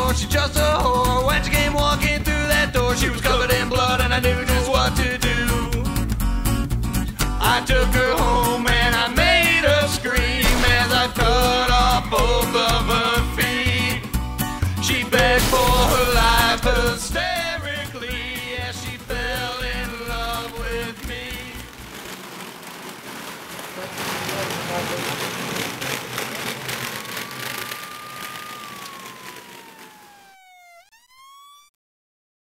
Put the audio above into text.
anymore. She's just a whore. When she came walking through that door, she was covered in blood, and I knew just what to do. I took her home.